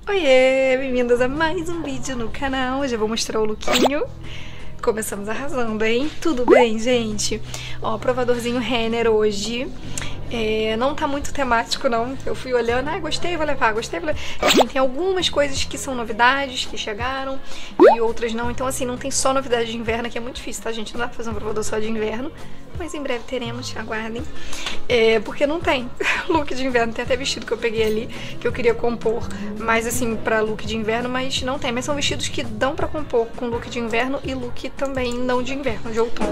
Oiê, bem-vindas a mais um vídeo no canal. Hoje eu vou mostrar o lookinho. Começamos arrasando, hein? Tudo bem, gente? Ó, provadorzinho Renner hoje. Não tá muito temático, não. Eu fui olhando, gostei, vou levar, gostei, vou levar. Enfim, tem algumas coisas que são novidades, que chegaram, e outras não. Então, assim, não tem só novidade de inverno, que é muito difícil, tá, gente? Não dá pra fazer um provador só de inverno, mas em breve teremos, aguardem. Porque não tem look de inverno. Tem até vestido que eu peguei ali, que eu queria compor mais, assim, pra look de inverno, mas não tem. Mas são vestidos que dão pra compor com look de inverno e look também não de inverno, de outono.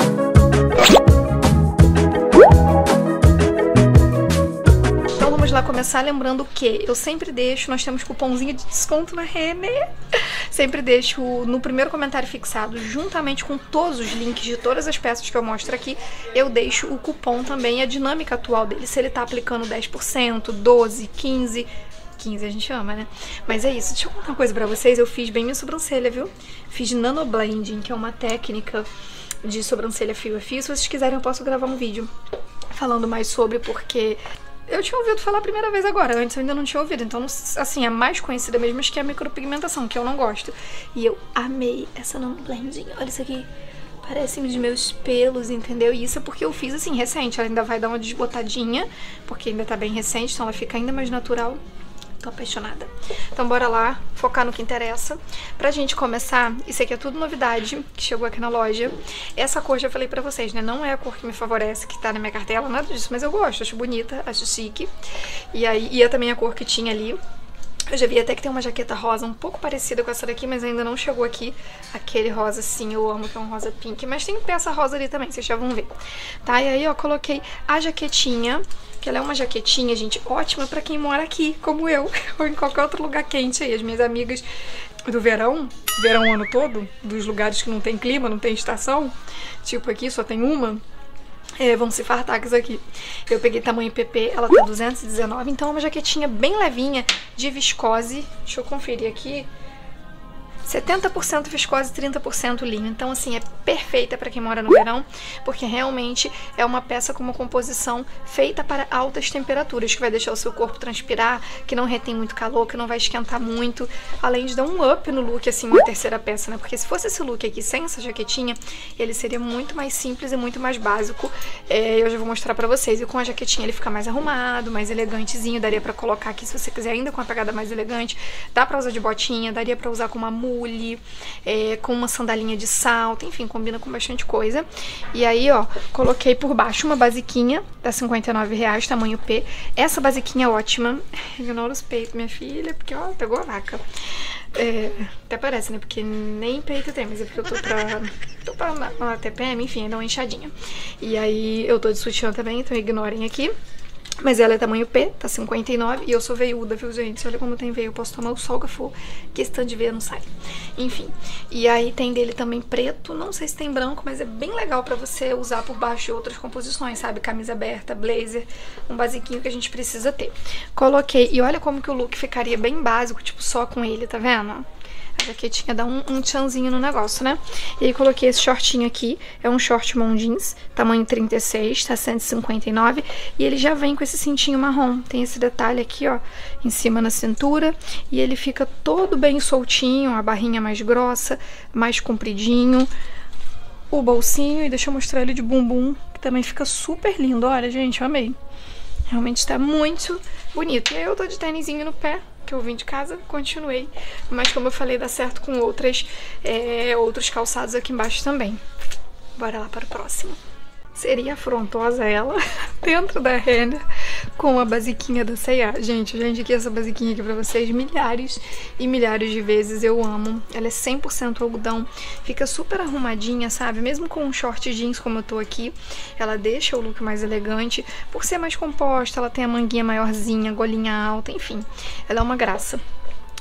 Vamos lá começar lembrando que eu sempre deixo, nós temos cupomzinho de desconto na Renner, sempre deixo no primeiro comentário fixado, juntamente com todos os links de todas as peças que eu mostro aqui, eu deixo o cupom também, a dinâmica atual dele, se ele tá aplicando 10%, 12%, 15%, 15 a gente ama, né? Mas é isso, deixa eu contar uma coisa pra vocês, eu fiz bem minha sobrancelha, viu? Fiz nanoblending, que é uma técnica de sobrancelha fio a fio, se vocês quiserem eu posso gravar um vídeo falando mais sobre, porque eu tinha ouvido falar a primeira vez agora, antes eu ainda não tinha ouvido, então, assim, é mais conhecida mesmo, acho que é a micropigmentação, que eu não gosto. E eu amei essa nanoblending, olha isso aqui, parecem os meus pelos, entendeu? E isso é porque eu fiz, assim, recente, ela ainda vai dar uma desbotadinha, porque ainda tá bem recente, então ela fica ainda mais natural. Tô apaixonada. Então bora lá, focar no que interessa. Pra gente começar, isso aqui é tudo novidade que chegou aqui na loja. Essa cor já falei pra vocês, né? Não é a cor que me favorece, que tá na minha cartela, nada disso, mas eu gosto, acho bonita, acho chique. E aí, e é também a cor que tinha ali. Eu já vi até que tem uma jaqueta rosa um pouco parecida com essa daqui, mas ainda não chegou aqui. Aquele rosa, sim, eu amo, que é um rosa pink. Mas tem peça rosa ali também, vocês já vão ver. Tá? E aí, ó, coloquei a jaquetinha, que ela é uma jaquetinha, gente, ótima pra quem mora aqui, como eu, ou em qualquer outro lugar quente aí. As minhas amigas do verão o ano todo, dos lugares que não tem clima, não tem estação, tipo aqui só tem uma, vão se fartar com isso aqui. Eu peguei tamanho PP, ela tá 219, então é uma jaquetinha bem levinha, de viscose. Deixa eu conferir aqui. 70% viscose, 30% linho. Então, assim, é perfeita para quem mora no verão, porque realmente é uma peça com uma composição feita para altas temperaturas, que vai deixar o seu corpo transpirar, que não retém muito calor, que não vai esquentar muito, além de dar um up no look, assim, uma terceira peça, né? Porque se fosse esse look aqui sem essa jaquetinha, ele seria muito mais simples e muito mais básico. Eu já vou mostrar pra vocês. E com a jaquetinha ele fica mais arrumado, mais elegantezinho. Daria pra colocar aqui, se você quiser, ainda com uma pegada mais elegante. Dá pra usar de botinha, daria pra usar com uma mule, com uma sandalinha de salto, enfim, combina com bastante coisa. E aí, ó, coloquei por baixo uma basiquinha, tá R$59, tamanho P. Essa basiquinha é ótima. Ignora os peitos, minha filha, porque, ó, pegou a vaca. Até parece, né? Porque nem peito tem, mas é porque eu tô pra uma TPM, enfim, dá uma inchadinha. E aí, eu tô de sutiã também, então ignorem aqui. Mas ela é tamanho P, tá 59, e eu sou veiuda, viu, gente? Olha como tem veio, eu posso tomar o sol que for, questão de veia não sai. Enfim, e aí tem dele também preto, não sei se tem branco, mas é bem legal pra você usar por baixo de outras composições, sabe? Camisa aberta, blazer, um basiquinho que a gente precisa ter. Coloquei, e olha como que o look ficaria bem básico, tipo, só com ele, tá vendo? A jaquetinha dá um tchanzinho no negócio, né? E aí coloquei esse shortinho aqui, é um short mom jeans, tamanho 36, tá 159, e ele já vem com esse cintinho marrom. Tem esse detalhe aqui, ó, em cima na cintura, e ele fica todo bem soltinho, a barrinha mais grossa, mais compridinho, o bolsinho, e deixa eu mostrar ele de bumbum, que também fica super lindo. Olha, gente, eu amei. Realmente tá muito bonito. E aí eu tô de tênisinho no pé, que eu vim de casa, continuei. Mas como eu falei, dá certo com outros calçados aqui embaixo também. Bora lá para o próximo. Seria afrontosa ela, dentro da Renner, com a basiquinha da C&A. Gente, eu já indiquei essa basiquinha aqui pra vocês milhares e milhares de vezes. Eu amo. Ela é 100% algodão. Fica super arrumadinha, sabe? Mesmo com um short jeans como eu tô aqui, ela deixa o look mais elegante. Por ser mais composta, ela tem a manguinha maiorzinha, golinha alta, enfim. Ela é uma graça.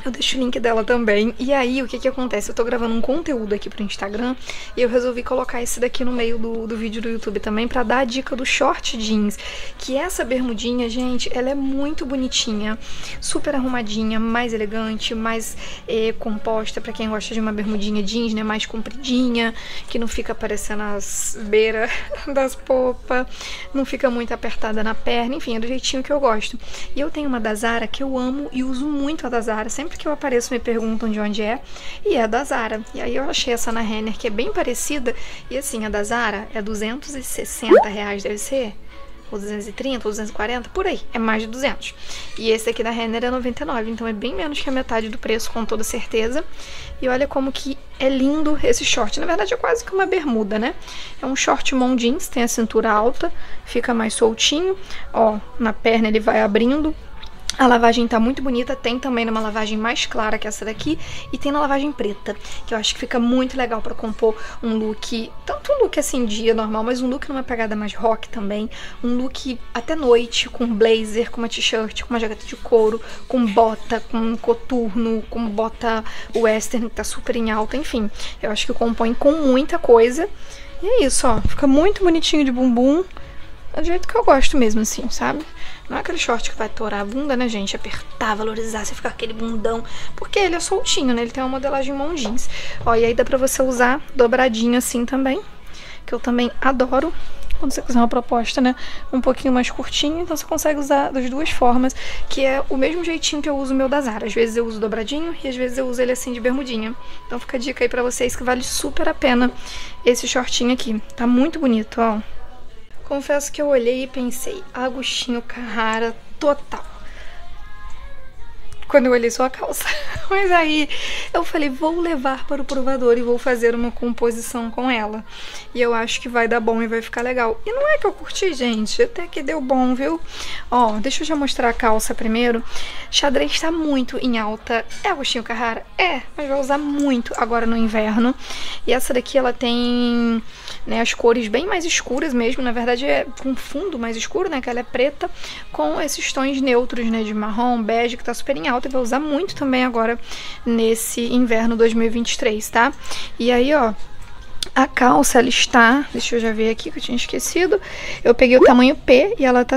Eu deixo o link dela também. E aí, o que que acontece? Eu tô gravando um conteúdo aqui pro Instagram e eu resolvi colocar esse daqui no meio do vídeo do YouTube também pra dar a dica do short jeans. Que essa bermudinha, gente, ela é muito bonitinha, super arrumadinha, mais elegante, mais composta pra quem gosta de uma bermudinha jeans, né? Mais compridinha, que não fica aparecendo as beiras das popas, não fica muito apertada na perna, enfim, é do jeitinho que eu gosto. E eu tenho uma da Zara que eu amo e uso muito a da Zara, sempre que eu apareço me perguntam de onde é, e é da Zara. E aí eu achei essa na Renner que é bem parecida, e assim, a da Zara é R$260, deve ser, ou 230, ou 240, por aí, é mais de 200. E esse aqui da Renner é 99, então é bem menos que a metade do preço, com toda certeza. E olha como que é lindo esse short, na verdade é quase que uma bermuda, né? É um short mom jeans, tem a cintura alta, fica mais soltinho, ó, na perna ele vai abrindo. A lavagem tá muito bonita, tem também numa lavagem mais clara que essa daqui e tem na lavagem preta, que eu acho que fica muito legal pra compor um look, tanto um look assim dia normal, mas um look numa pegada mais rock também, um look até noite, com blazer, com uma t-shirt, com uma jaqueta de couro, com bota, com coturno, com bota western que tá super em alta, enfim, eu acho que compõe com muita coisa. E é isso, ó, fica muito bonitinho de bumbum, é do jeito que eu gosto mesmo, assim, sabe? Não é aquele short que vai torar a bunda, né, gente? Apertar, valorizar, você ficar aquele bundão. Porque ele é soltinho, né? Ele tem uma modelagem mom jeans. Ó, e aí dá pra você usar dobradinho assim também, que eu também adoro. Quando você quiser uma proposta, né, um pouquinho mais curtinha, então você consegue usar das duas formas, que é o mesmo jeitinho que eu uso o meu da Zara. Às vezes eu uso dobradinho e às vezes eu uso ele assim de bermudinha. Então fica a dica aí pra vocês que vale super a pena esse shortinho aqui. Tá muito bonito, ó. Confesso que eu olhei e pensei, Agostinho Carrara total. Quando eu olhei sua calça. Mas aí eu falei, vou levar para o provador e vou fazer uma composição com ela. E eu acho que vai dar bom e vai ficar legal. E não é que eu curti, gente, até que deu bom, viu? Ó, deixa eu já mostrar a calça primeiro. Xadrez tá muito em alta. É Agostinho Carrara? É, mas vai usar muito agora no inverno. E essa daqui, ela tem, né, as cores bem mais escuras mesmo. Na verdade é com fundo mais escuro, né, que ela é preta, com esses tons neutros, né, de marrom, bege, que tá super em alta. E vai usar muito também agora nesse inverno 2023, tá? E aí, ó, a calça, ela está, deixa eu já ver aqui que eu tinha esquecido, eu peguei o tamanho P e ela tá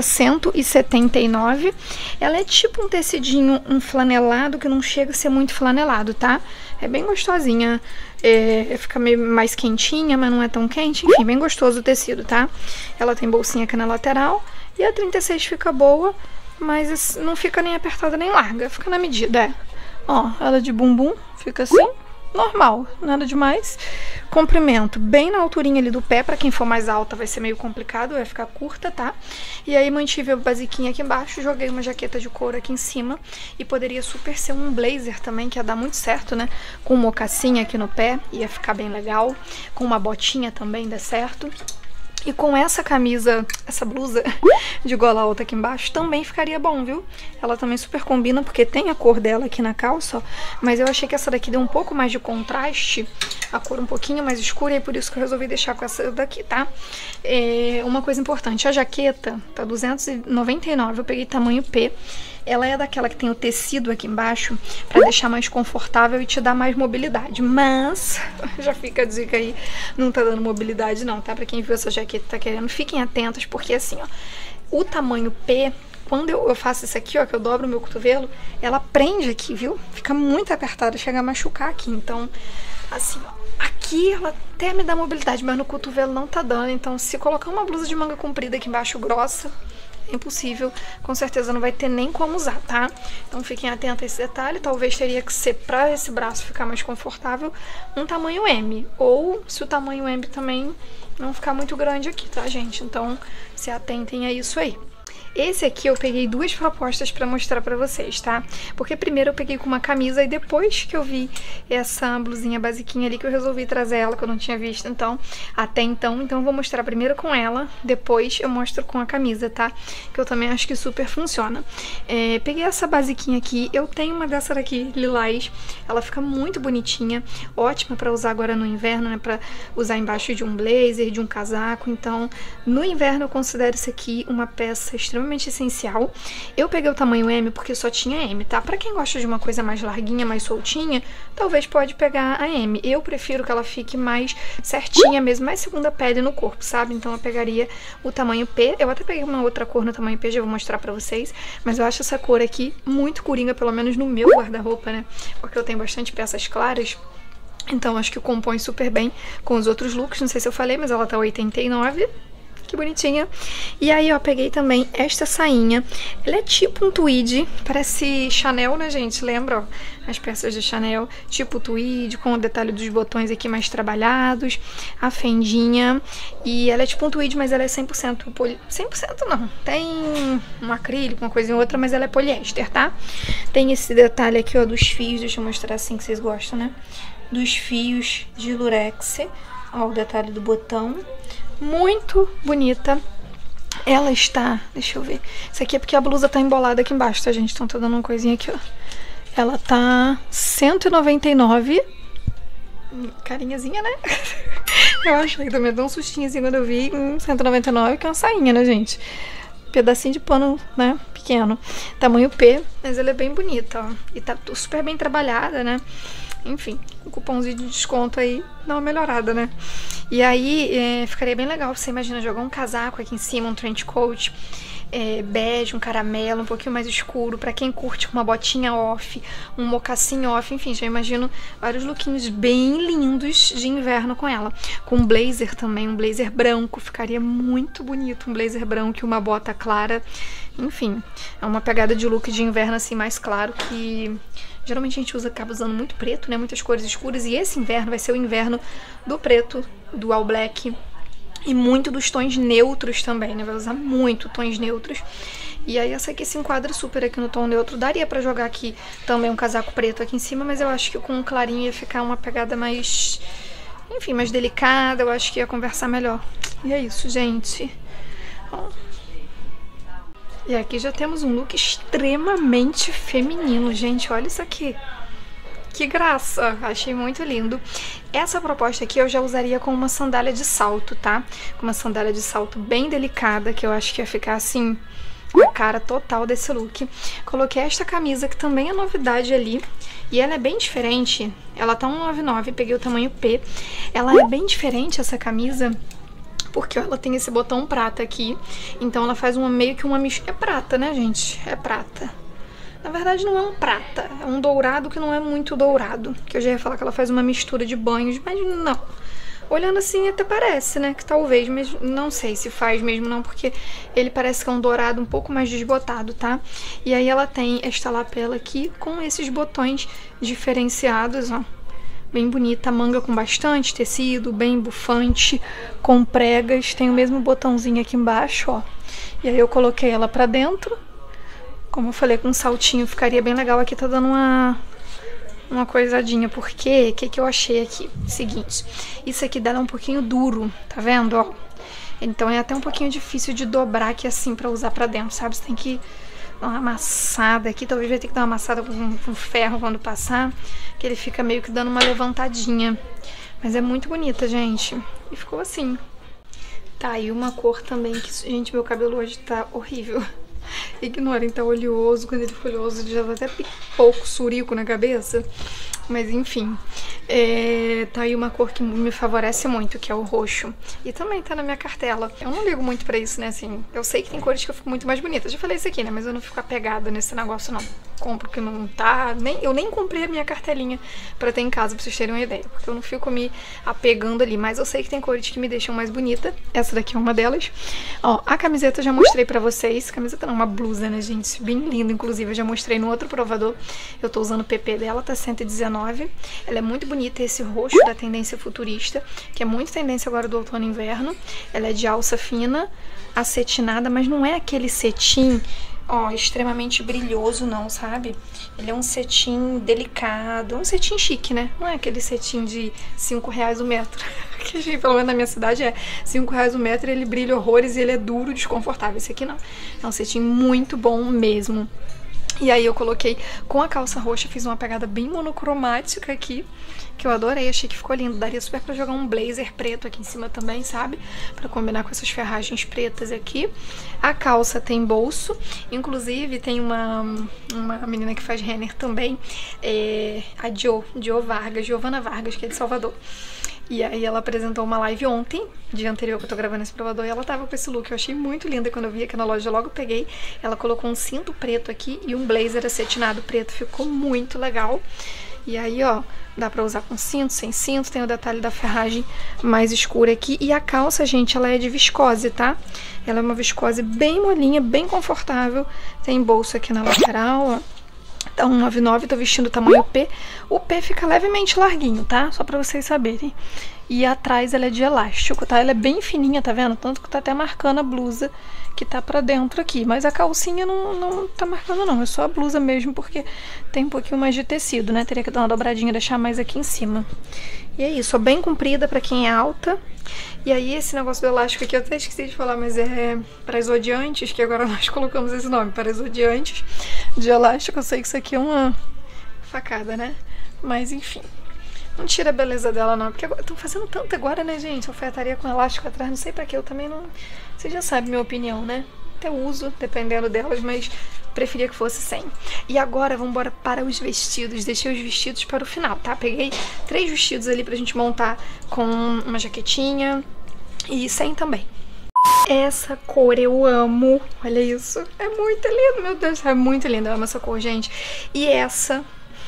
179, ela é tipo um tecidinho, um flanelado, que não chega a ser muito flanelado, tá? É bem gostosinha, fica meio mais quentinha, mas não é tão quente, enfim, bem gostoso o tecido, tá? Ela tem bolsinha aqui na lateral e a 36 fica boa, mas não fica nem apertada nem larga, fica na medida, é. Ó, ela de bumbum, fica assim, normal, nada demais. Comprimento bem na alturinha ali do pé, pra quem for mais alta vai ser meio complicado, vai ficar curta, tá? E aí mantive a basiquinha aqui embaixo, joguei uma jaqueta de couro aqui em cima, e poderia super ser um blazer também, que ia dar muito certo, né? Com um mocassim aqui no pé, ia ficar bem legal, com uma botinha também dá certo. E com essa camisa, essa blusa de gola alta aqui embaixo, também ficaria bom, viu? Ela também super combina, porque tem a cor dela aqui na calça, ó. Mas eu achei que essa daqui deu um pouco mais de contraste, a cor um pouquinho mais escura, e é por isso que eu resolvi deixar com essa daqui, tá? Uma coisa importante, a jaqueta tá R$299, eu peguei tamanho P. Ela é daquela que tem o tecido aqui embaixo pra deixar mais confortável e te dar mais mobilidade. Mas, já fica a dica aí, não tá dando mobilidade não, tá? Pra quem viu essa jaqueta e tá querendo, fiquem atentos, porque assim, ó, o tamanho P, quando eu faço isso aqui, ó, que eu dobro o meu cotovelo, ela prende aqui, viu? Fica muito apertada, chega a machucar aqui. Então, assim, ó, aqui ela até me dá mobilidade, mas no cotovelo não tá dando. Então, se colocar uma blusa de manga comprida aqui embaixo grossa, impossível, com certeza não vai ter nem como usar, tá? Então fiquem atentos a esse detalhe. Talvez teria que ser, pra esse braço ficar mais confortável, um tamanho M, ou se o tamanho M também não ficar muito grande aqui, tá, gente? Então se atentem a isso aí. Esse aqui eu peguei duas propostas pra mostrar pra vocês, tá? Porque primeiro eu peguei com uma camisa e depois que eu vi essa blusinha basiquinha ali que eu resolvi trazer ela, que eu não tinha visto até então. Então eu vou mostrar primeiro com ela, depois eu mostro com a camisa, tá? Que eu também acho que super funciona. Peguei essa basiquinha aqui, eu tenho uma dessa daqui, lilás. Ela fica muito bonitinha, ótima pra usar agora no inverno, né? Pra usar embaixo de um blazer, de um casaco. Então no inverno eu considero isso aqui uma peça extremamente extremamente essencial. Eu peguei o tamanho M porque só tinha M, tá? Pra quem gosta de uma coisa mais larguinha, mais soltinha, talvez pode pegar a M. Eu prefiro que ela fique mais certinha mesmo, mais segunda pele no corpo, sabe? Então eu pegaria o tamanho P. Eu até peguei uma outra cor no tamanho P, já vou mostrar pra vocês. Mas eu acho essa cor aqui muito coringa, pelo menos no meu guarda-roupa, né? Porque eu tenho bastante peças claras. Então acho que compõe super bem com os outros looks. Não sei se eu falei, mas ela tá 89. Que bonitinha. E aí, ó, peguei também esta sainha. Ela é tipo um tweed. Parece Chanel, né, gente? Lembra, ó? As peças de Chanel. Tipo tweed, com o detalhe dos botões aqui mais trabalhados. A fendinha. E ela é tipo um tweed, mas ela é 100% 100% não. Tem um acrílico, uma coisa em outra, mas ela é poliéster, tá? Tem esse detalhe aqui, ó, dos fios. Deixa eu mostrar assim que vocês gostam, né? Dos fios de lurex. Ó, o detalhe do botão. Muito bonita. Ela está... Deixa eu ver. Isso aqui é porque a blusa tá embolada aqui embaixo, tá, gente? Então tá dando uma coisinha aqui, ó. Ela tá 199. Carinhazinha, né? Eu achei também, deu um sustinho assim quando eu vi. 199, que é uma sainha, né, gente? Pedacinho de pano, né? Pequeno. Tamanho P, mas ela é bem bonita, ó. E tá super bem trabalhada, né? Enfim, o cupomzinho de desconto aí dá uma melhorada, né? E aí, ficaria bem legal. Você imagina jogar um casaco aqui em cima, um trench coat, bege, um caramelo, um pouquinho mais escuro. Pra quem curte uma botinha off, um mocassim off, enfim, já imagino vários lookinhos bem lindos de inverno com ela. Com um blazer também, um blazer branco, ficaria muito bonito. Um blazer branco e uma bota clara. Enfim, é uma pegada de look de inverno assim mais claro que... Geralmente a gente acaba usando muito preto, né? Muitas cores escuras. E esse inverno vai ser o inverno do preto, do all black. E muito dos tons neutros também, né? Vai usar muito tons neutros. E aí essa aqui se enquadra super aqui no tom neutro. Daria pra jogar aqui também um casaco preto aqui em cima. Mas eu acho que com um clarinho ia ficar uma pegada mais... Enfim, mais delicada. Eu acho que ia conversar melhor. E é isso, gente. Bom... E aqui já temos um look extremamente feminino, gente, olha isso aqui. Que graça, achei muito lindo. Essa proposta aqui eu já usaria com uma sandália de salto, tá? Com uma sandália de salto bem delicada, que eu acho que ia ficar assim, a cara total desse look. Coloquei esta camisa, que também é novidade ali. E ela é bem diferente, ela tá 1,99, peguei o tamanho P. Ela é bem diferente, essa camisa... Porque ela tem esse botão prata aqui. Então ela faz meio que uma mistura. É prata, né, gente? É prata. Na verdade não é um prata. É um dourado que não é muito dourado. Que eu já ia falar que ela faz uma mistura de banhos. Mas não. Olhando assim até parece, né? Que talvez, mas não sei se faz mesmo não. Porque ele parece que é um dourado um pouco mais desbotado, tá? E aí ela tem esta lapela aqui com esses botões diferenciados, ó. Bem bonita, manga com bastante tecido, bem bufante, com pregas. Tem o mesmo botãozinho aqui embaixo, ó. E aí eu coloquei ela pra dentro. Como eu falei, com um saltinho ficaria bem legal. Aqui tá dando uma coisadinha, porque o que eu achei aqui? Seguinte, isso aqui dela é um pouquinho duro, tá vendo, ó? Então é até um pouquinho difícil de dobrar aqui assim pra usar pra dentro, sabe? Você tem que dar uma amassada aqui, talvez vai ter que dar uma amassada com ferro quando passar, que ele fica meio que dando uma levantadinha. Mas é muito bonita, gente. E ficou assim. Tá, e uma cor também que... Gente, meu cabelo hoje tá horrível. Ignorem, tá oleoso. Quando ele for oleoso, ele já tá até pouco surico na cabeça. Mas enfim, tá aí uma cor que me favorece muito, que é o roxo. E também tá na minha cartela. Eu não ligo muito pra isso, né, assim. Eu sei que tem cores que eu fico muito mais bonita. Eu já falei isso aqui, né, mas eu não fico apegada nesse negócio, não. Compro que não tá... Eu nem comprei a minha cartelinha pra ter em casa, pra vocês terem uma ideia. Porque eu não fico me apegando ali. Mas eu sei que tem cores que me deixam mais bonita. Essa daqui é uma delas. Ó, a camiseta eu já mostrei pra vocês. Camiseta não, uma blusa, né, gente? Bem linda, inclusive. Eu já mostrei no outro provador. Eu tô usando o PP dela, tá 119. Ela é muito bonita, esse roxo da tendência futurista, que é muito tendência agora do outono e inverno. Ela é de alça fina, acetinada, mas não é aquele cetim, ó, extremamente brilhoso não, sabe? Ele é um cetim delicado, um cetim chique, né? Não é aquele cetim de R$5 o metro, que pelo menos na minha cidade é R$5 o metro, ele brilha horrores e ele é duro, desconfortável. Esse aqui não, é um cetim muito bom mesmo. E aí eu coloquei com a calça roxa, fiz uma pegada bem monocromática aqui, que eu adorei, achei que ficou lindo. Daria super pra jogar um blazer preto aqui em cima também, sabe? Pra combinar com essas ferragens pretas aqui. A calça tem bolso, inclusive tem uma menina que faz renner também, a Giovana Vargas, que é de Salvador. E aí ela apresentou uma live ontem, dia anterior que eu tô gravando esse provador, e ela tava com esse look, eu achei muito linda. Quando eu vi aqui na loja, eu logo peguei. Ela colocou um cinto preto aqui e um blazer acetinado preto, ficou muito legal. E aí, ó, dá pra usar com cinto, sem cinto, tem o detalhe da ferragem mais escura aqui. E a calça, gente, ela é de viscose, tá? Ela é uma viscose bem molinha, bem confortável. Tem bolso aqui na lateral, ó. Tá 1,99, tô vestindo o tamanho P. O P fica levemente larguinho, tá? Só pra vocês saberem. E atrás ela é de elástico, tá? Ela é bem fininha, tá vendo? Tanto que tá até marcando a blusa que tá pra dentro aqui. Mas a calcinha não tá marcando não, é só a blusa mesmo, porque tem um pouquinho mais de tecido, né? Teria que dar uma dobradinha e deixar mais aqui em cima. E é isso, ó, bem comprida pra quem é alta. E aí esse negócio do elástico aqui, eu até esqueci de falar, mas é para exodiantes, que agora nós colocamos esse nome, para exodiantes de elástico. Eu sei que isso aqui é uma facada, né? Mas enfim, não tira a beleza dela não, porque estão fazendo tanto agora, né, gente? Alfaiataria com elástico atrás, não sei pra que, eu também não... Vocês já sabem minha opinião, né? Até uso, dependendo delas, mas preferia que fosse sem. E agora vamos embora para os vestidos. Deixei os vestidos para o final, tá? Peguei 3 vestidos ali pra gente montar com uma jaquetinha e sem também. Essa cor eu amo, olha isso, é muito lindo, meu Deus, é muito lindo, eu amo essa cor, gente. E essa...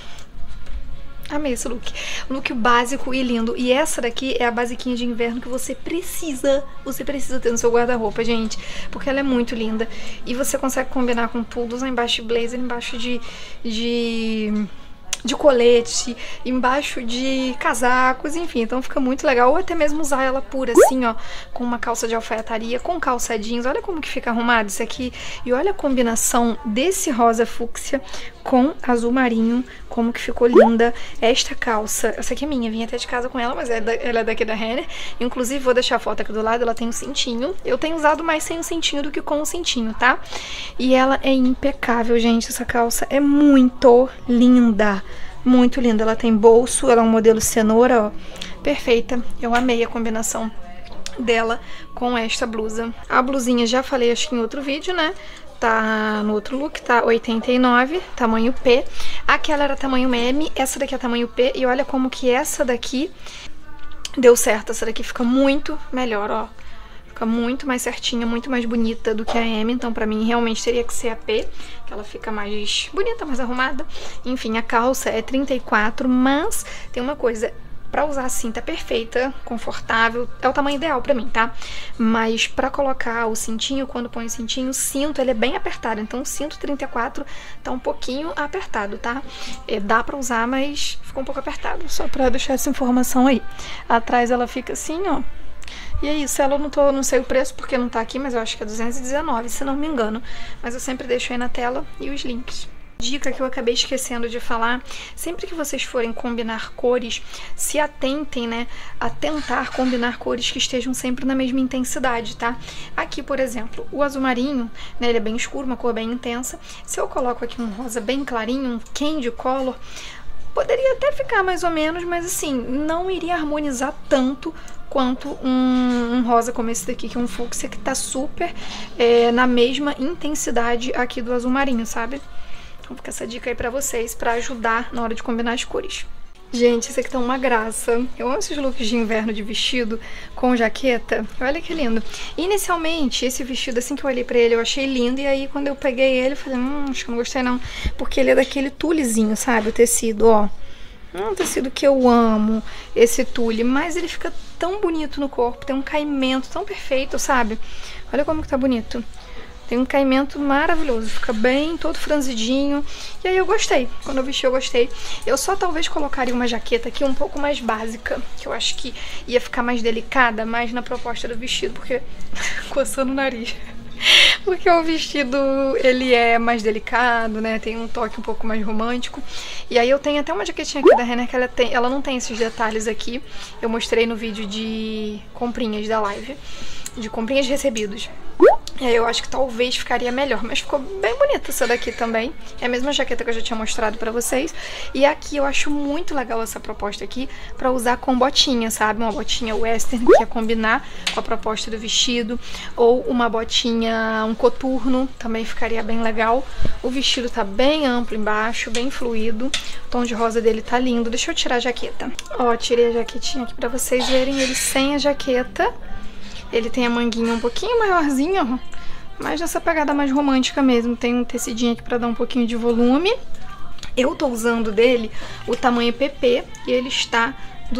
Amei esse look. Look básico e lindo. E essa daqui é a basiquinha de inverno que você precisa ter no seu guarda-roupa, gente. Porque ela é muito linda. E você consegue combinar com tudo. Usar embaixo de blazer, embaixo de colete, embaixo de casacos, enfim, então fica muito legal. Ou até mesmo usar ela pura, assim, ó, com uma calça de alfaiataria, com calça jeans. Olha como que fica arrumado isso aqui. E olha a combinação desse rosa fúcsia com azul marinho, como que ficou linda. Esta calça, essa aqui é minha, vim até de casa com ela, mas ela é daqui da Renner. Inclusive, vou deixar a foto aqui do lado, ela tem um cintinho. Eu tenho usado mais sem o cintinho do que com o cintinho, tá? E ela é impecável, gente. Essa calça é muito linda. Muito linda. Ela tem bolso, ela é um modelo cenoura, ó. Perfeita. Eu amei a combinação dela com esta blusa. A blusinha, já falei, acho que em outro vídeo, né? Tá no outro look, tá 89, tamanho P. Aquela era tamanho M, essa daqui é tamanho P. E olha como que essa daqui deu certo. Essa daqui fica muito melhor, ó. Fica muito mais certinha, muito mais bonita do que a M. Então pra mim realmente teria que ser a P, que ela fica mais bonita, mais arrumada. Enfim, a calça é 34, mas tem uma coisa... Pra usar assim tá perfeita, confortável, é o tamanho ideal pra mim, tá? Mas pra colocar o cintinho, quando põe o cintinho, o cinto ele é bem apertado. Então o cinto 34 tá um pouquinho apertado, tá? Dá pra usar, mas ficou um pouco apertado, só pra deixar essa informação aí. Atrás ela fica assim, ó. E é isso, ela não sei o preço porque não tá aqui, mas eu acho que é 219, se não me engano. Mas eu sempre deixo aí na tela e os links. Dica que eu acabei esquecendo de falar, sempre que vocês forem combinar cores, se atentem, né, a tentar combinar cores que estejam sempre na mesma intensidade, tá? Aqui, por exemplo, o azul marinho, né, ele é bem escuro, uma cor bem intensa. Se eu coloco aqui um rosa bem clarinho, um candy color, poderia até ficar mais ou menos, mas assim, não iria harmonizar tanto quanto um rosa como esse daqui, que é um fúcsia, que tá super na mesma intensidade aqui do azul marinho, sabe? Então fica essa dica aí pra vocês, pra ajudar na hora de combinar as cores. Gente, esse aqui tá uma graça. Eu amo esses looks de inverno de vestido com jaqueta. Olha que lindo. Inicialmente, esse vestido, assim que eu olhei pra ele, eu achei lindo. E aí, quando eu peguei ele, eu falei, acho que eu não gostei não. Porque ele é daquele tulezinho, sabe? O tecido, ó. Um tecido que eu amo, esse tule. Mas ele fica tão bonito no corpo. Tem um caimento tão perfeito, sabe? Olha como que tá bonito. Tem um caimento maravilhoso, fica bem, todo franzidinho. E aí eu gostei, quando eu vesti eu gostei. Eu só talvez colocaria uma jaqueta aqui um pouco mais básica, que eu acho que ia ficar mais delicada, mais na proposta do vestido, porque... coçando o nariz. Porque o vestido, ele é mais delicado, né, tem um toque um pouco mais romântico. E aí eu tenho até uma jaquetinha aqui da Renner que ela não tem esses detalhes aqui. Eu mostrei no vídeo de comprinhas da live, de comprinhas recebidos. Eu acho que talvez ficaria melhor, mas ficou bem bonita essa daqui também. É a mesma jaqueta que eu já tinha mostrado pra vocês. E aqui eu acho muito legal essa proposta aqui pra usar com botinha, sabe? Uma botinha western que ia combinar com a proposta do vestido. Ou uma botinha, um coturno, também ficaria bem legal. O vestido tá bem amplo embaixo, bem fluido. O tom de rosa dele tá lindo. Deixa eu tirar a jaqueta. Ó, tirei a jaquetinha aqui pra vocês verem ele sem a jaqueta. Ele tem a manguinha um pouquinho maiorzinha, ó, mas nessa pegada mais romântica mesmo. Tem um tecidinho aqui pra dar um pouquinho de volume. Eu tô usando dele o tamanho PP e ele está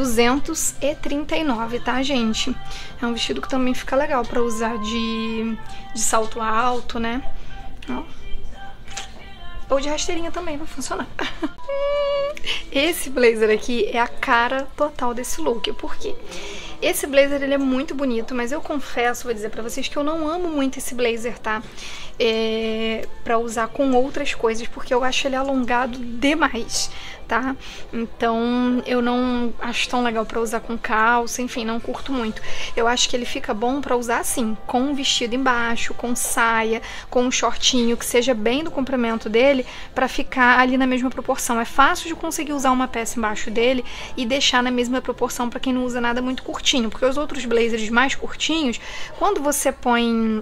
239, tá, gente? É um vestido que também fica legal pra usar de salto alto, né? Ó. Ou de rasteirinha também vai funcionar. Esse blazer aqui é a cara total desse look. Por quê? Esse blazer, ele é muito bonito, mas eu confesso, vou dizer pra vocês que eu não amo muito esse blazer, tá? Pra usar com outras coisas, porque eu acho ele alongado demais, tá? Então eu não acho tão legal pra usar com calça, enfim, não curto muito. Eu acho que ele fica bom pra usar assim, com um vestido embaixo, com saia, com um shortinho que seja bem do comprimento dele, pra ficar ali na mesma proporção. É fácil de conseguir usar uma peça embaixo dele e deixar na mesma proporção pra quem não usa nada muito curtinho, porque os outros blazers mais curtinhos, quando você põe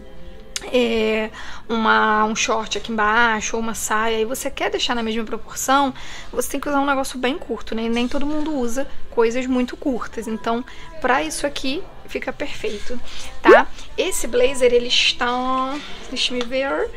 um short aqui embaixo ou uma saia e você quer deixar na mesma proporção, você tem que usar um negócio bem curto, né? E nem todo mundo usa coisas muito curtas, então pra isso aqui fica perfeito, tá? Esse blazer, ele está, deixa eu ver,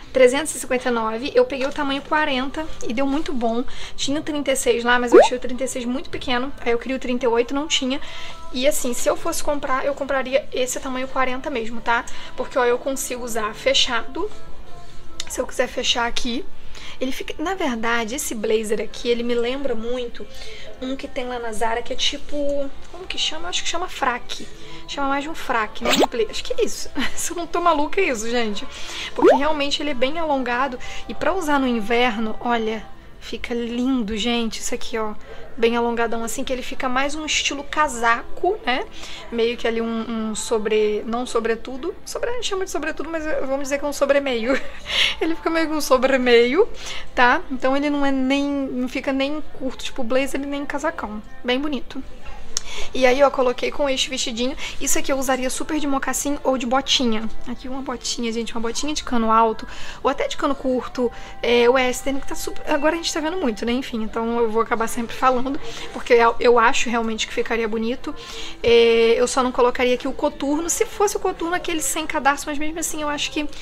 359, eu peguei o tamanho 40 e deu muito bom. Tinha 36 lá, mas eu achei o 36 muito pequeno, aí eu queria o 38, não tinha. E assim, se eu fosse comprar, eu compraria esse tamanho 40 mesmo, tá? Porque ó, eu consigo usar fechado. Se eu quiser fechar aqui, ele fica... Na verdade, esse blazer aqui, ele me lembra muito um que tem lá na Zara, que é tipo... Como que chama? Acho que chama fraque. Chama mais de um fraque, né? Acho que é isso. Se eu não tô maluca, é isso, gente. Porque realmente ele é bem alongado. E pra usar no inverno, olha, fica lindo, gente. Isso aqui, ó, bem alongadão, assim, que ele fica mais um estilo casaco, né? Meio que ali um sobre... Não sobretudo. A gente chama de sobretudo, mas vamos dizer que é um sobremeio. Ele fica meio que um sobremeio, tá? Então ele não é nem... Não fica nem curto, tipo blazer, nem casacão. Bem bonito. E aí eu coloquei com este vestidinho. Isso aqui eu usaria super de mocassim ou de botinha. Aqui uma botinha, gente, uma botinha de cano alto ou até de cano curto, western, que tá super... Agora a gente tá vendo muito, né? Enfim, então eu vou acabar sempre falando, porque eu acho realmente que ficaria bonito. Eu só não colocaria aqui o coturno. Se fosse o coturno aquele sem cadarço, mas mesmo assim eu acho que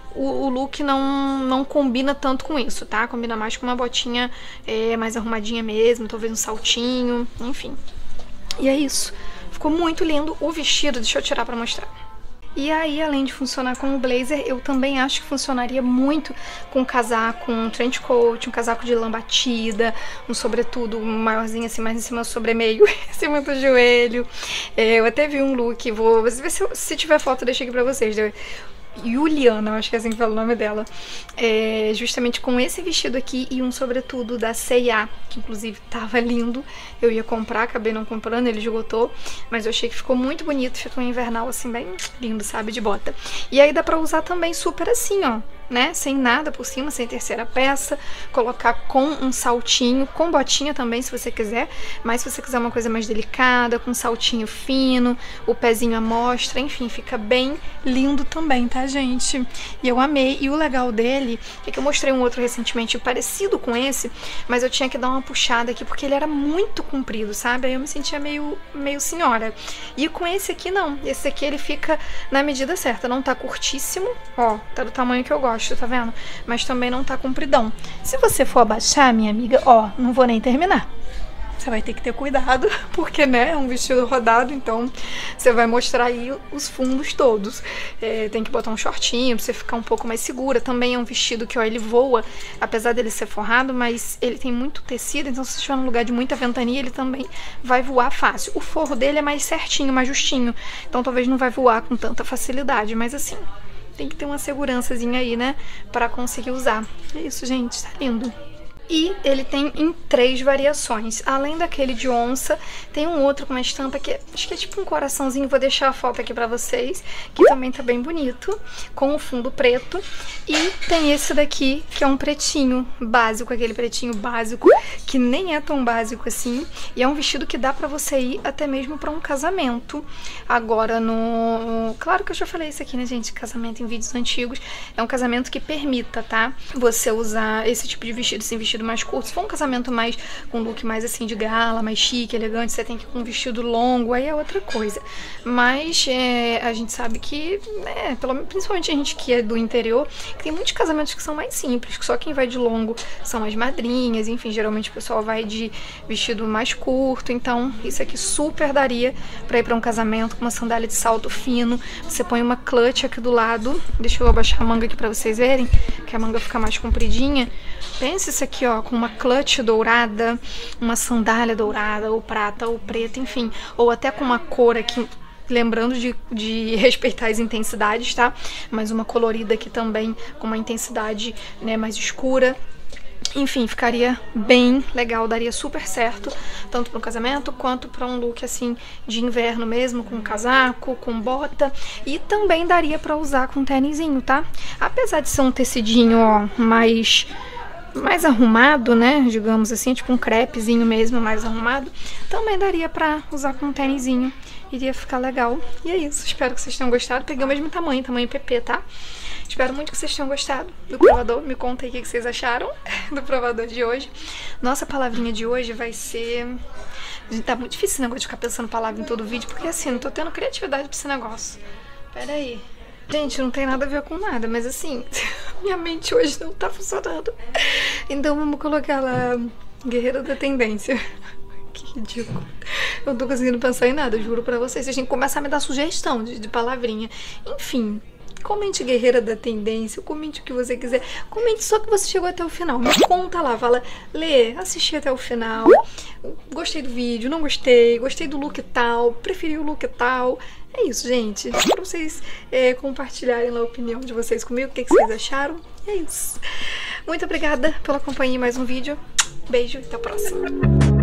o look não combina tanto com isso, tá? Combina mais com uma botinha mais arrumadinha mesmo, talvez um saltinho, enfim. E é isso. Ficou muito lindo o vestido. Deixa eu tirar pra mostrar. E aí, além de funcionar com o blazer, eu também acho que funcionaria muito com um casaco, um trench coat, um casaco de lã batida, um sobretudo maiorzinho assim, mais em cima do sobremeio, em cima do joelho. Eu até vi um look, vou ver se tiver foto, eu deixei aqui pra vocês. Juliana, eu acho que é assim que fala o nome dela, justamente com esse vestido aqui e um sobretudo da C&A, que inclusive tava lindo. Eu ia comprar, acabei não comprando, ele esgotou, mas eu achei que ficou muito bonito, ficou um invernal assim bem lindo, sabe, de bota. E aí dá pra usar também super assim, ó, né, sem nada por cima, sem terceira peça, colocar com um saltinho, com botinha também se você quiser, mas se você quiser uma coisa mais delicada, com um saltinho fino, o pezinho à mostra, enfim, fica bem lindo também, tá, gente? E eu amei. E o legal dele é que eu mostrei um outro recentemente parecido com esse, mas eu tinha que dar uma puxada aqui porque ele era muito comprido, sabe? Aí eu me sentia meio senhora. E com esse aqui não, esse aqui ele fica na medida certa, não tá curtíssimo, ó, tá do tamanho que eu gosto, tá vendo? Mas também não tá compridão. Se você for abaixar, minha amiga, ó, não vou nem terminar. Você vai ter que ter cuidado, porque, né, é um vestido rodado, então você vai mostrar aí os fundos todos. Tem que botar um shortinho pra você ficar um pouco mais segura. Também é um vestido que, ó, ele voa, apesar dele ser forrado, mas ele tem muito tecido, então se você estiver num lugar de muita ventania, ele também vai voar fácil. O forro dele é mais certinho, mais justinho, então talvez não vai voar com tanta facilidade, mas assim, tem que ter uma segurançazinha aí, né, pra conseguir usar. É isso, gente, tá lindo. E ele tem em 3 variações. Além daquele de onça, tem um outro com uma estampa que acho que é tipo um coraçãozinho. Vou deixar a foto aqui pra vocês, que também tá bem bonito, com o fundo preto. E tem esse daqui, que é um pretinho básico, aquele pretinho básico, que nem é tão básico assim. E é um vestido que dá pra você ir até mesmo pra um casamento. Agora Claro que eu já falei isso aqui, né, gente? Casamento em vídeos antigos. É um casamento que permita, tá? Você usar esse tipo de vestido, assim, vestido mais curto. Se for um casamento mais com look mais assim de gala, mais chique, elegante, você tem que ir com um vestido longo, aí é outra coisa. Mas a gente sabe que, né, principalmente a gente que é do interior, tem muitos casamentos que são mais simples, que só quem vai de longo são as madrinhas, enfim, geralmente o pessoal vai de vestido mais curto. Então isso aqui super daria pra ir pra um casamento com uma sandália de salto fino. Você põe uma clutch aqui do lado. Deixa eu abaixar a manga aqui pra vocês verem, que a manga fica mais compridinha. Pensa isso aqui, ó, com uma clutch dourada, uma sandália dourada, ou prata, ou preta, enfim. Ou até com uma cor aqui, lembrando de respeitar as intensidades, tá? Mas uma colorida aqui também, com uma intensidade, né, mais escura. Enfim, ficaria bem legal, daria super certo, tanto para um casamento quanto para um look assim de inverno mesmo, com casaco, com bota. E também daria para usar com tênisinho, tá? Apesar de ser um tecidinho, ó, mais arrumado, né, digamos assim, tipo um crepezinho mesmo, mais arrumado, também daria pra usar com um tênisinho, iria ficar legal. E é isso, espero que vocês tenham gostado. Peguei o mesmo tamanho PP, tá? Espero muito que vocês tenham gostado do provador. Me conta aí o que vocês acharam do provador de hoje. Nossa palavrinha de hoje vai ser... Tá muito difícil esse negócio de ficar pensando palavra em todo vídeo, porque assim, não tô tendo criatividade pra esse negócio. Pera aí. Gente, não tem nada a ver com nada, mas assim, minha mente hoje não tá funcionando. Então vamos colocar lá, guerreira da tendência. Que ridículo. Eu não tô conseguindo pensar em nada, juro pra vocês. Vocês têm que começar a me dar sugestão de palavrinha. Enfim, comente guerreira da tendência, comente o que você quiser. Comente só que você chegou até o final. Me conta lá, fala, Lê, assisti até o final. Gostei do vídeo, não gostei. Gostei do look tal, preferi o look tal. É isso, gente. Pra vocês compartilharem lá a opinião de vocês comigo, o que vocês acharam. É isso. Muito obrigada pela companhia em mais um vídeo. Beijo e até a próxima.